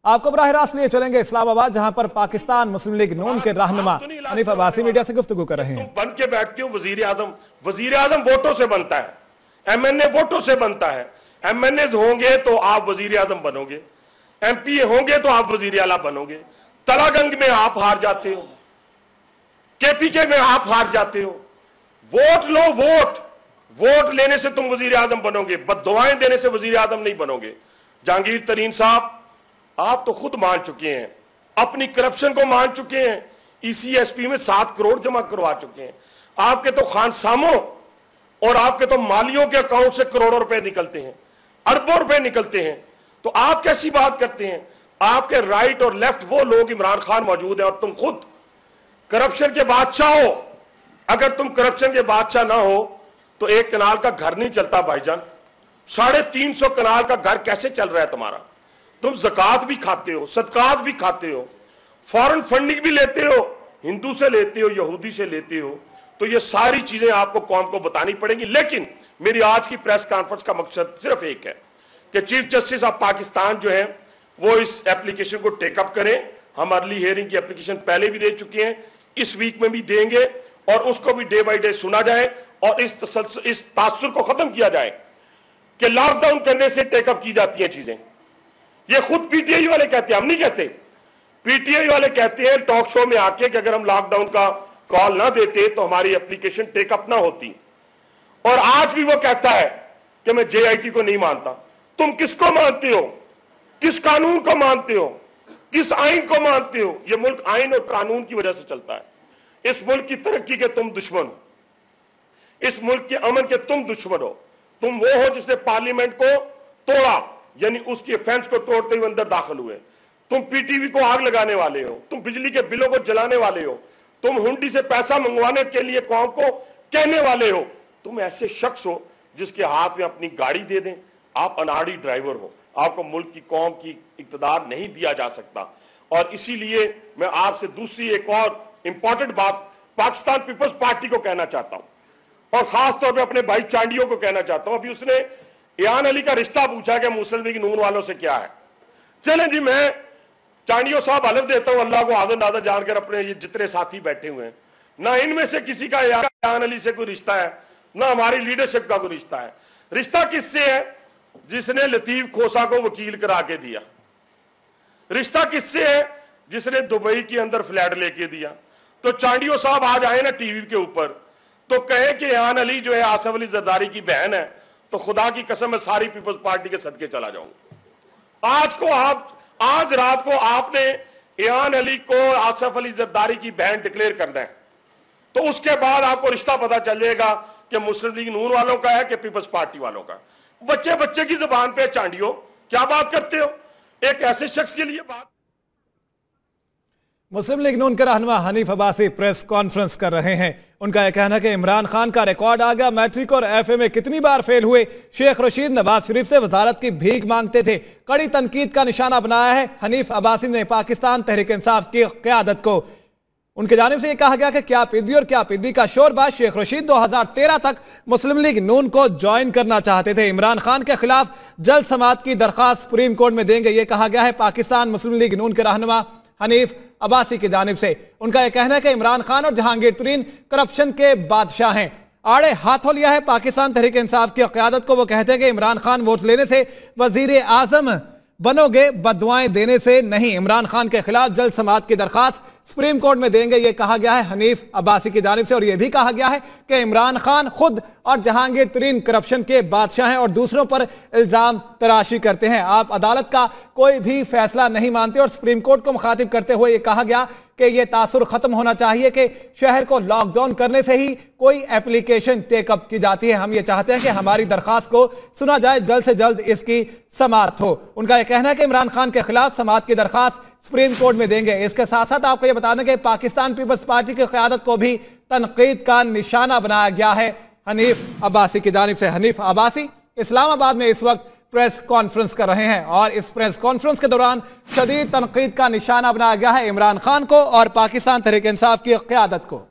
आपको बराह रास्त लिए चलेंगे इस्लामाबाद, जहां पर पाकिस्तान मुस्लिम लीग नून के रहनुमा हनीफ अब्बासी मीडिया से गुफ्तगू कर रहे हैं। तुम बन के बैठते हो वजीर आजम वोटों से बनता है, एमएनए वोटों से बनता है। एमएनए होंगे तो आप वजीर आजम बनोगे, एमपी होंगे तो आप वजीर आला बनोगे। तलागंग में आप हार जाते हो, केपीके में आप हार जाते हो। वोट लो, वोट लेने से तुम वजीर आजम बनोगे, बद्दुआएं देने से वजीर आजम नहीं बनोगे। जहांगीर तरीन साहब, आप तो खुद मान चुके हैं, अपनी करप्शन को मान चुके हैं। ईसीएसपी में 7 करोड़ जमा करवा चुके हैं। आपके तो खानसामों और आपके तो मालियों के अकाउंट से करोड़ों रुपए निकलते हैं, अरबों रुपए निकलते हैं। तो आप कैसी बात करते हैं? आपके राइट और लेफ्ट वो लोग, इमरान खान मौजूद है और तुम खुद करप्शन के बादशाह हो। अगर तुम करप्शन के बादशाह ना हो तो एक कनाल का घर नहीं चलता भाईजान। 350 कनाल का घर कैसे चल रहा है तुम्हारा? तुम ज़कात भी खाते हो, सदकात भी खाते हो, फॉरेन फंडिंग भी लेते हो, हिंदू से लेते हो, यहूदी से लेते हो। तो ये सारी चीजें आपको कौम को बतानी पड़ेंगी। लेकिन मेरी आज की प्रेस कॉन्फ्रेंस का मकसद सिर्फ एक है कि चीफ जस्टिस ऑफ पाकिस्तान जो है वो इस एप्लीकेशन को टेकअप करें। हम अर्ली हियरिंग की एप्लीकेशन पहले भी दे चुके हैं, इस वीक में भी देंगे और उसको भी डे बाय डे सुना जाए और इस तासुर को खत्म किया जाए कि लॉकडाउन करने से टेकअप की जाती हैं चीजें। ये खुद पीटीआई वाले कहते हैं, हम नहीं कहते। पीटीआई वाले कहते हैं टॉक शो में आके कि अगर हम लॉकडाउन का कॉल ना देते तो हमारी एप्लीकेशन टेकअप ना होती। और आज भी वो कहता है कि मैं जेआईटी को नहीं मानता। तुम किसको मानते हो? किस कानून को मानते हो? किस आइन को मानते हो? ये मुल्क आइन और कानून की वजह से चलता है। इस मुल्क की तरक्की के तुम दुश्मन हो, इस मुल्क के अमन के तुम दुश्मन हो। तुम वो हो जिसने पार्लियामेंट को तोड़ा, यानी उसकी फेंस को तोड़ते हुए अंदर दाखिल हुए। तुम पीटीवी को आग लगाने वाले हो, तुम बिजली के बिलों को जलाने वाले हो, तुम हुंडी से पैसा मंगवाने के लिए कौम को कहने वाले हो। तुम ऐसे शख्स हो जिसके हाथ में अपनी गाड़ी दे दें, आप अनाड़ी ड्राइवर हो। आपको मुल्क की कौम की इक़्तिदार नहीं दिया जा सकता। और इसीलिए मैं आपसे दूसरी एक और इंपॉर्टेंट बात पाकिस्तान पीपल्स पार्टी को कहना चाहता हूं और खास तौर पे अपने भाई चांडियों को कहना चाहता हूं। अभी उसने इयान अली का रिश्ता पूछा कि मुस्लिम लीग नून वालों से क्या है। चलें जी, मैं चांडियों साहब हलफ देता हूं अल्लाह को आदर नादर जानकर, अपने ये जितने साथी बैठे हुए हैं, ना इनमें से किसी का इयान अली से कोई रिश्ता है, ना हमारी लीडरशिप का कोई रिश्ता है। रिश्ता किससे है? जिसने लतीफ खोसा को वकील करा के दिया। रिश्ता किससे है? जिसने दुबई के अंदर फ्लैट लेके दिया। तो चांडियों साहब आज आए ना टीवी के ऊपर तो कहे कि इयान अली जो है आसिफ अली जरदारी की बहन है, तो खुदा की कसम मैं सारी पीपल्स पार्टी के सदके चला जाऊंगा। आज रात को आपने इयान अली को आसिफ अली जरदारी की बहन डिक्लेयर करना है, तो उसके बाद आपको रिश्ता पता चलेगा कि मुस्लिम लीग नून वालों का है कि पीपल्स पार्टी वालों का। बच्चे बच्चे की जुबान पे चांडियो क्या बात करते हो एक ऐसे शख्स के लिए बात। मुस्लिम लीग नून के रहनुमा हनीफ अब्बासी प्रेस कॉन्फ्रेंस कर रहे हैं। उनका यह कहना है कि इमरान खान का रिकॉर्ड आ गया, मैट्रिक और एफए में कितनी बार फेल हुए। शेख रशीद नवाज शरीफ से वजारत की भीख मांगते थे, कड़ी तनकीद का निशाना बनाया है हनीफ अब्बासी ने पाकिस्तान तहरीक इंसाफ की क़यादत को। उनकी जानिब से यह कहा गया कि क्या पिद्दी और क्या पिद्दी का शोरबाज शेख रशीद 2013 तक मुस्लिम लीग नून को ज्वाइन करना चाहते थे। इमरान खान के खिलाफ जल्द समाअत की दरखास्त सुप्रीम कोर्ट में देंगे, यह कहा गया है पाकिस्तान मुस्लिम लीग नून के रहनुमा हनीफ अब्बासी की जानिब से। उनका यह कहना है कि इमरान खान और जहांगीर तरीन करप्शन के बादशाह हैं, आड़े हाथों लिया है पाकिस्तान तहरीक इंसाफ की क़यादत को। वो कहते हैं कि इमरान खान वोट लेने से वजीर आजम बनोगे, बददुआएं देने से नहीं। इमरान खान के खिलाफ जल्द समाअत की दरखास्त सुप्रीम कोर्ट में देंगे, यह कहा गया है हनीफ अब्बासी की जानिब से। और यह भी कहा गया है कि इमरान खान खुद और जहांगीर तरीन करप्शन के बादशाह हैं और दूसरों पर इल्जाम तराशी करते हैं। आप अदालत का कोई भी फैसला नहीं मानते। और सुप्रीम कोर्ट को मुखातिब करते हुए यह कहा गया कि यह तासुर खत्म होना चाहिए कि शहर को लॉकडाउन करने से ही कोई एप्लीकेशन टेकअप की जाती है। हम ये चाहते हैं कि हमारी दरखास्त को सुना जाए, जल्द से जल्द इसकी समाअत हो। उनका यह कहना है कि इमरान खान के खिलाफ समाअत की दरखास्त सुप्रीम कोर्ट में देंगे। इसके साथ साथ आपको यह बता दें कि पाकिस्तान पीपल्स पार्टी की क़यादत को भी तनकीद का निशाना बनाया गया है हनीफ अब्बासी की जानिब से। हनीफ अब्बासी इस्लामाबाद में इस वक्त प्रेस कॉन्फ्रेंस कर रहे हैं और इस प्रेस कॉन्फ्रेंस के दौरान शदीद तनकीद का निशाना बनाया गया है इमरान खान को और पाकिस्तान तहरीक इंसाफ की क़यादत को।